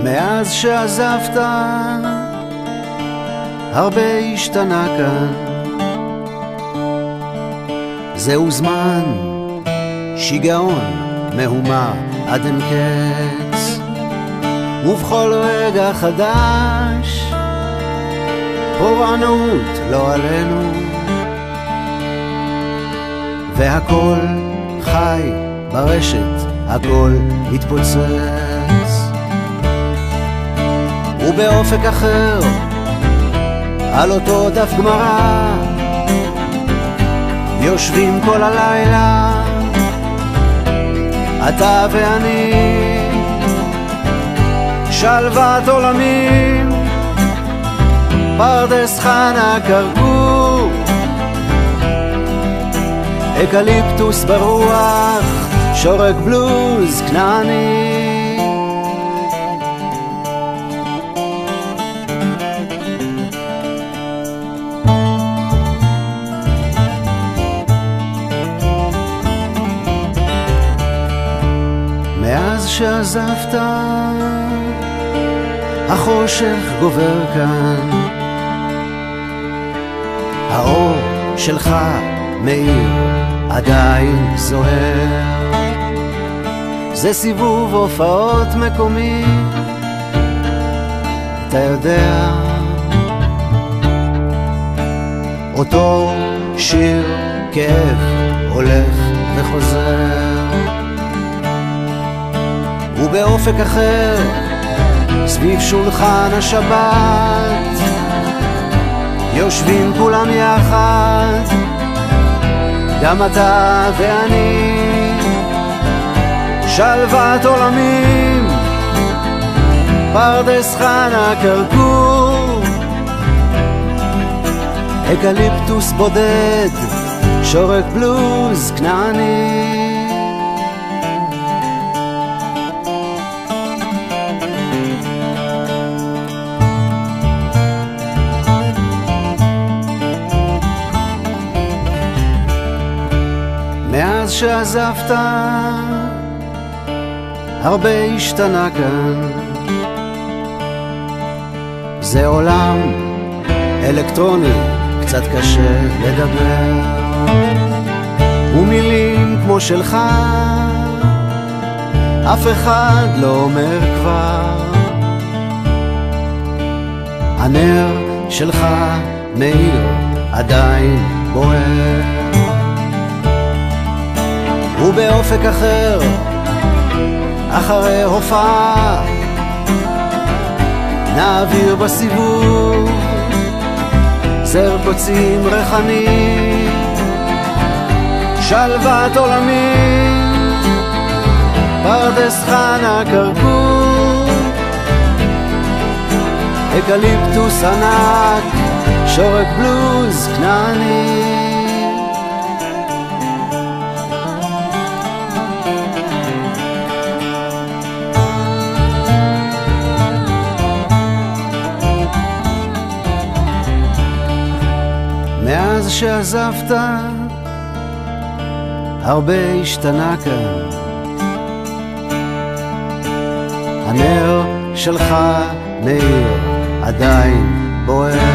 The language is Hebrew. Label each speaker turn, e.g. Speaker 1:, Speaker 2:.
Speaker 1: מאז שעזבת הרבה השתנה כאן. זהו זמן שיגעון, מהומה עד אין קץ, ובכל רגע חדש פורענות לא עלינו, והכל חי ברשת, הכל התפוצץ. ובאופק אחר על אותו דף גמרא יושבים כל הלילה, אתה ואני, שלוות עולמים, פרדס חנה כרכור, אקליפטוס ברוח, שורק בלוז כנעני. מאז שעזבת החושך גובר כאן, האור שלך מאיר עדיין זוהר, זה סיבוב הופעות מקומי, אתה יודע, אותו שיר כאב הולך וחוזר. ובאופק אחר סביב שולחן השבת יושבים כולם יחד, גם אתה ואני, שלוות עולמים, פרדס חנה כרכור, אקליפטוס בודד, שורק בלוז כנעני. מאז שעזבת הרבה השתנה כאן, זה עולם אלקטרוני, קצת קשה לדבר, ומילים כמו שלך אף אחד לא אומר כבר. הנר שלך מאיר עדיין בוער, ובאופק אחר אחרי הופעה נעביר בסיבוב זר קוצים ריחני, שלוות עולמים, פרדס חנה כרכור, אקליפטוס ענק, שורק בלוז כנעני. מאז שעזבת הרבה השתנה כאן, הנר שלך מאיר עדיין בוער,